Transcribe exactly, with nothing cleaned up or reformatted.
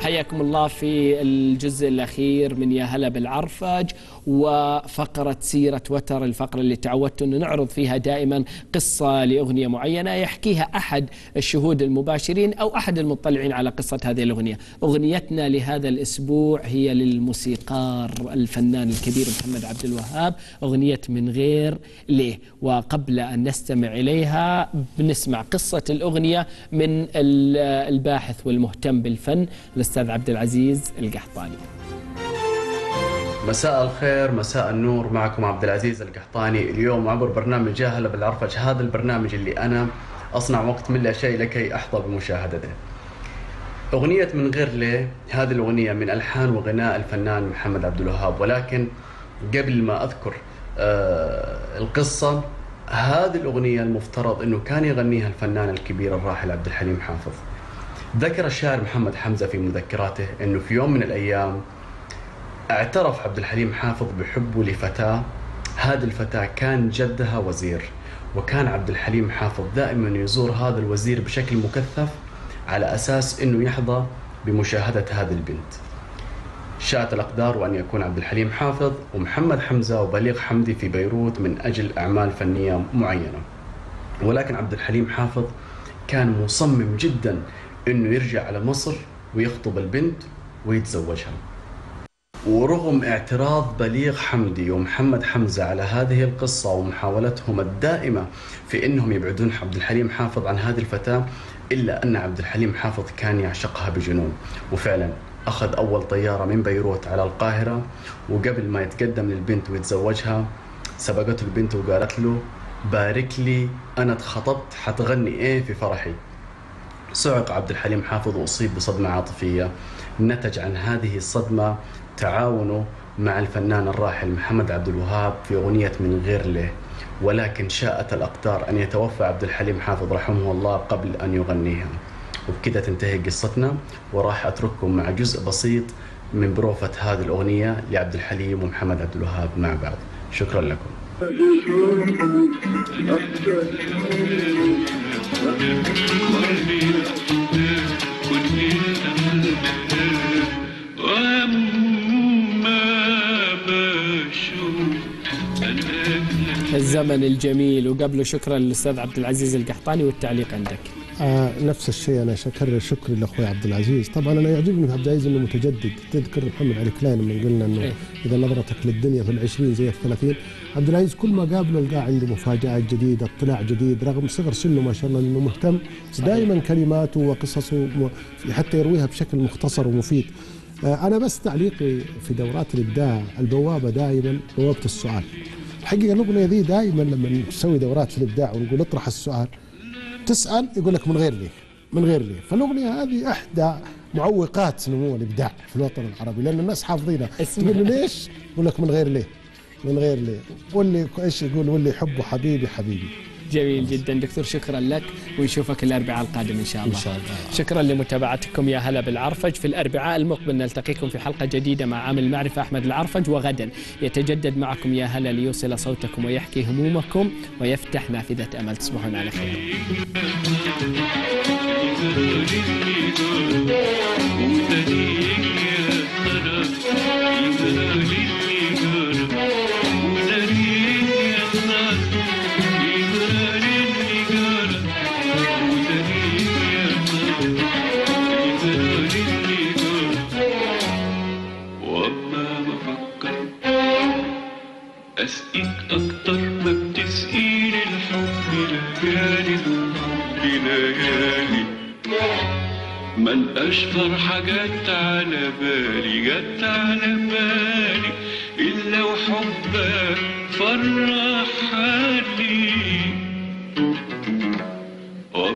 حياكم الله في الجزء الأخير من يا هلا بالعرفج وفقرة سيرة وتر، الفقرة اللي تعودت أن نعرض فيها دائما قصة لأغنية معينة يحكيها أحد الشهود المباشرين أو أحد المطلعين على قصة هذه الأغنية. أغنيتنا لهذا الأسبوع هي للموسيقار الفنان الكبير محمد عبد الوهاب، أغنية من غير ليه. وقبل أن نستمع إليها بنسمع قصة الأغنية من الباحث والمهتم بالفن الأستاذ عبد العزيز القحطاني. مساء الخير، مساء النور، معكم عبد العزيز القحطاني اليوم عبر برنامج يا هلا بالعرفج، هذا البرنامج اللي أنا أصنع وقت من لا شيء لكي أحظى بمشاهدته. أغنية من غير ليه هذه الأغنية من ألحان وغناء الفنان محمد عبد الوهاب، ولكن قبل ما أذكر آه القصة، هذه الأغنية المفترض أنه كان يغنيها الفنان الكبير الراحل عبد الحليم حافظ. ذكر الشاعر محمد حمزة في مذكراته أنه في يوم من الأيام اعترف عبد الحليم حافظ بحبه لفتاة، هذه الفتاة كان جدها وزير، وكان عبد الحليم حافظ دائما يزور هذا الوزير بشكل مكثف على أساس أنه يحظى بمشاهدة هذه البنت. شاءت الأقدار وأن يكون عبد الحليم حافظ ومحمد حمزة وبليغ حمدي في بيروت من أجل أعمال فنية معينة، ولكن عبد الحليم حافظ كان مصمم جدا أنه يرجع على مصر ويخطب البنت ويتزوجها. ورغم اعتراض بليغ حمدي ومحمد حمزة على هذه القصة ومحاولتهم الدائمة في أنهم يبعدون عبد الحليم حافظ عن هذه الفتاة، إلا أن عبد الحليم حافظ كان يعشقها بجنون، وفعلا أخذ أول طيارة من بيروت على القاهرة، وقبل ما يتقدم للبنت ويتزوجها سبقته البنت وقالت له بارك لي أنا اتخطبت، حتغني إيه في فرحي؟ صعق عبد الحليم حافظ وأصيب بصدمة عاطفية، نتج عن هذه الصدمة تعاونه مع الفنان الراحل محمد عبد الوهاب في أغنية من غير ليه، ولكن شاءت الأقدار أن يتوفى عبد الحليم حافظ رحمه الله قبل أن يغنيها. وبكذا تنتهي قصتنا، وراح أترككم مع جزء بسيط من بروفة هذه الأغنية لعبد الحليم ومحمد عبد الوهاب مع بعض. شكرا لكم. الزمن الجميل، وقبله شكرا للأستاذ عبد العزيز القحطاني، والتعليق عندك. آه نفس الشيء، انا شكر شكري لاخوي عبد العزيز. طبعا انا يعجبني في عبد العزيز انه متجدد. تذكر محمد علي كلاين لما قلنا انه إيه؟ اذا نظرتك للدنيا في العشرين زي الثلاثين، عبد العزيز كل ما قابله القاه عنده مفاجآت جديده، اطلاع جديد، رغم صغر سنه ما شاء الله انه مهتم. دائما كلماته وقصصه حتى يرويها بشكل مختصر ومفيد. آه انا بس تعليقي في دورات الابداع، البوابه دائما بوابه السؤال. الحقيقه الاغنيه ذي دائما لما نسوي دورات في الابداع ونقول اطرح السؤال، تسأل يقول لك من غير ليه، من غير ليه. فالأغنية هذه إحدى معوقات نمو الإبداع في الوطن العربي، لأن الناس حافظينها. تقول له ليش؟ يقول لك من غير ليه، من غير ليه. واللي إيش يقول؟ واللي يحبه حبيبي حبيبي. جميل جدا دكتور، شكرا لك، ونشوفك الأربعاء القادم إن شاء الله. إن شاء الله. شكرا لمتابعتكم يا هلا بالعرفج. في الأربعاء المقبل نلتقيكم في حلقة جديدة مع عامل المعرفة أحمد العرفج، وغدا يتجدد معكم يا هلا ليوصل صوتكم ويحكي همومكم ويفتح نافذة أمل. تصبحون على خير. أسقيك أكتر ما بتسقيني الحب، ليالي الحب ليالي ما نبقاش فرحة جت على بالي، جت على بالي إلا وحبك فرح.